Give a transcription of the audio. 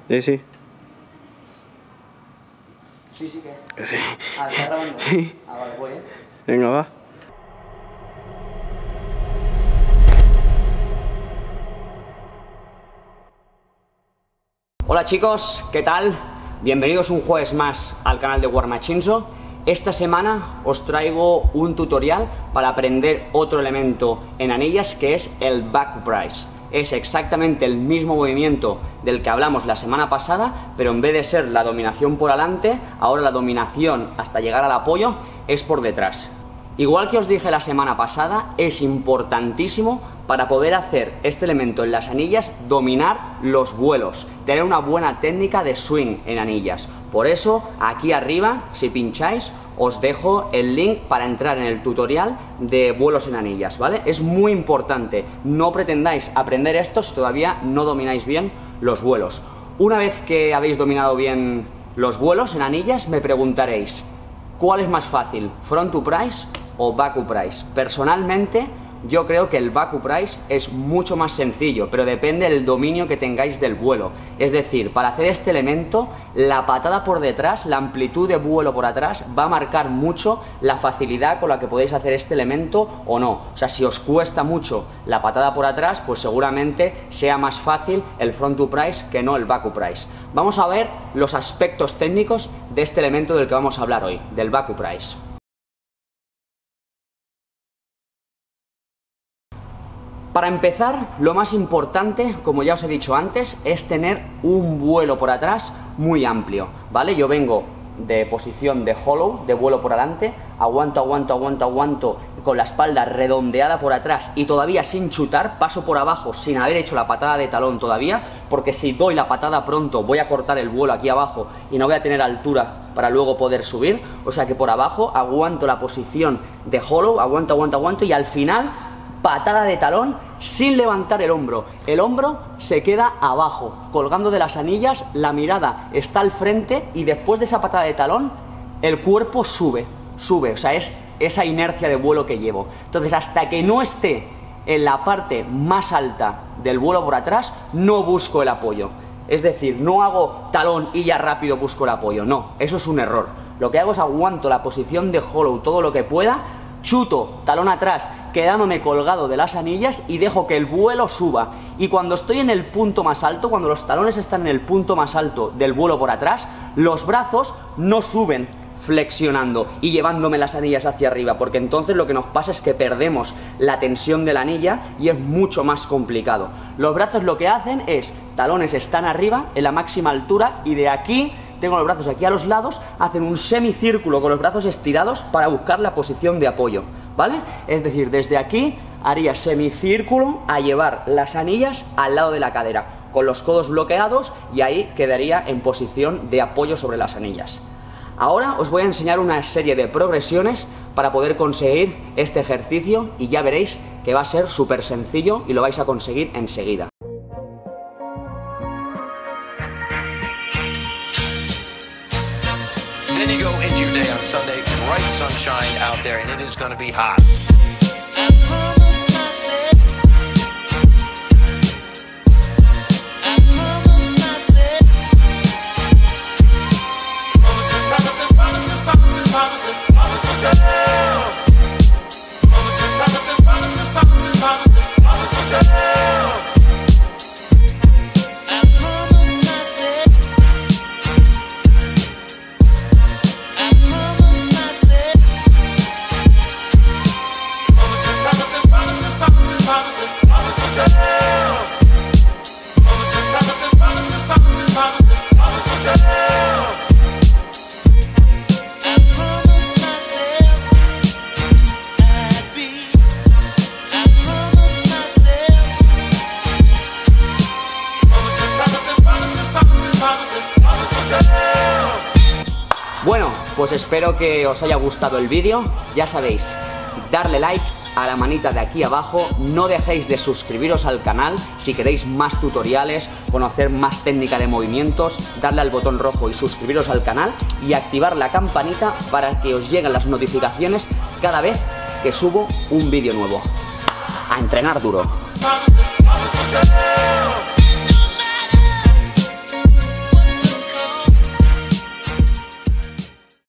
Sí, sí. Sí, sí, ¿qué? Sí. Ah, ¿estás grabando? Sí. Ah, vale, voy, Venga, va. Hola chicos, ¿qué tal? Bienvenidos un jueves más al canal de Warmachinzo. Esta semana os traigo un tutorial para aprender otro elemento en anillas que es el back uprise. Es exactamente el mismo movimiento del que hablamos la semana pasada, pero en vez de ser la dominación por delante, ahora la dominación hasta llegar al apoyo es por detrás. Igual que os dije la semana pasada, es importantísimo para poder hacer este elemento en las anillas, dominar los vuelos, tener una buena técnica de swing en anillas. Por eso, aquí arriba, si pincháis, os dejo el link para entrar en el tutorial de vuelos en anillas, ¿vale? Es muy importante, no pretendáis aprender esto si todavía no domináis bien los vuelos. Una vez que habéis dominado bien los vuelos en anillas, me preguntaréis, ¿cuál es más fácil, front uprise o back uprise? Personalmente, yo creo que el back uprise es mucho más sencillo, pero depende del dominio que tengáis del vuelo. Es decir, para hacer este elemento, la patada por detrás, la amplitud de vuelo por atrás, va a marcar mucho la facilidad con la que podéis hacer este elemento o no. O sea, si os cuesta mucho la patada por atrás, pues seguramente sea más fácil el front uprise que no el back uprise. Vamos a ver los aspectos técnicos de este elemento del que vamos a hablar hoy, del back uprise. Para empezar, lo más importante, como ya os he dicho antes, es tener un vuelo por atrás muy amplio, ¿vale? Yo vengo de posición de hollow, de vuelo por adelante, aguanto con la espalda redondeada por atrás y todavía sin chutar, paso por abajo sin haber hecho la patada de talón todavía, porque si doy la patada pronto voy a cortar el vuelo aquí abajo y no voy a tener altura para luego poder subir, o sea que por abajo aguanto la posición de hollow, aguanto y al final patada de talón sin levantar el hombro se queda abajo, colgando de las anillas, la mirada está al frente y después de esa patada de talón el cuerpo sube, o sea, es esa inercia de vuelo que llevo. Entonces, hasta que no esté en la parte más alta del vuelo por atrás, no busco el apoyo. Es decir, no hago talón y ya rápido busco el apoyo, no, eso es un error. Lo que hago es aguanto la posición de hollow todo lo que pueda, chuto talón atrás quedándome colgado de las anillas y dejo que el vuelo suba, y cuando estoy en el punto más alto, cuando los talones están en el punto más alto del vuelo por atrás, los brazos no suben flexionando y llevándome las anillas hacia arriba, porque entonces lo que nos pasa es que perdemos la tensión de la anilla y es mucho más complicado. Los brazos lo que hacen es, talones están arriba en la máxima altura y de aquí tengo los brazos aquí a los lados, hacen un semicírculo con los brazos estirados para buscar la posición de apoyo, ¿vale? Es decir, desde aquí haría semicírculo a llevar las anillas al lado de la cadera, con los codos bloqueados, y ahí quedaría en posición de apoyo sobre las anillas. Ahora os voy a enseñar una serie de progresiones para poder conseguir este ejercicio y ya veréis que va a ser súper sencillo y lo vais a conseguir enseguida. Then you go into your day on Sunday, bright sunshine out there, and it is going to be hot. Bueno, pues espero que os haya gustado el vídeo. Ya sabéis, darle like a la manita de aquí abajo, no dejéis de suscribiros al canal si queréis más tutoriales, conocer más técnica de movimientos, darle al botón rojo y suscribiros al canal y activar la campanita para que os lleguen las notificaciones cada vez que subo un vídeo nuevo. A entrenar duro.